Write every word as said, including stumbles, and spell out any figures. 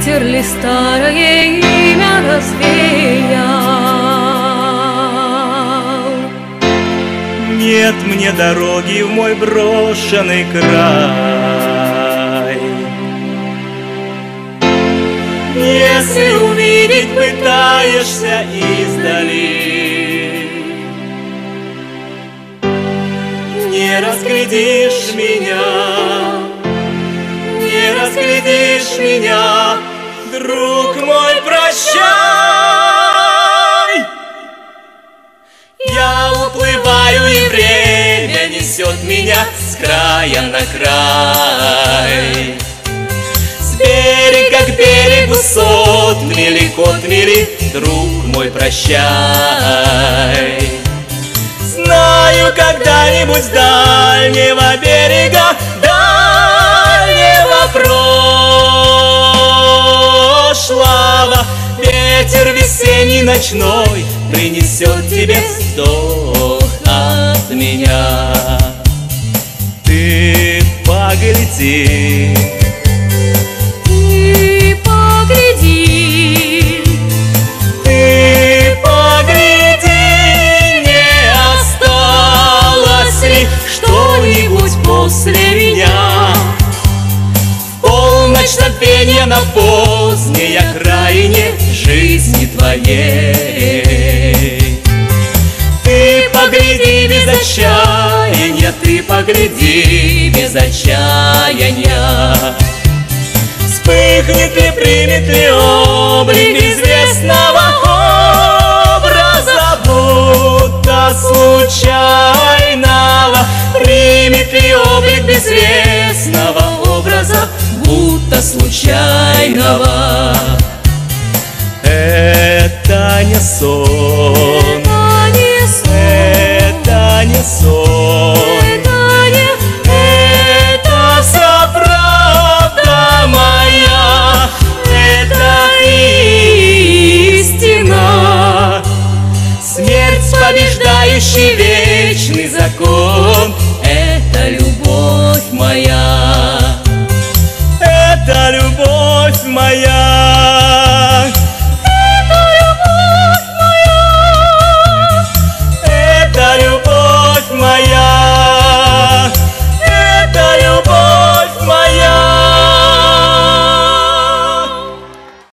ветер ли старое имя развеял? Нет мне дороги в мой брошенный край. Если увидеть пытаешься издали, не разглядишь меня, не разглядишь меня, друг мой, прощай. Я уплываю, и время несет меня с края на край. С берега к берегу сотмели, котмели, друг мой, прощай. Знаю, когда-нибудь с дальнего берега, дальнего прошлого, ветер весенний ночной принесет тебе вздох от меня. Ты погляди, Ты погляди, ты погляди, не осталось ли что-нибудь после меня? В полночь на пенье на поздней окраине жизни твоей. Ты погляди без отчаяния, ты погляди без отчаяния. Вспыхнет ли, примет ли облик известного образа, будто случайного? Примет ли облик безвестного образа, будто случайного? Это не сон, это не сон, это не сон, это не это вся правда моя, это истина. Смерть побеждающий вечный закон,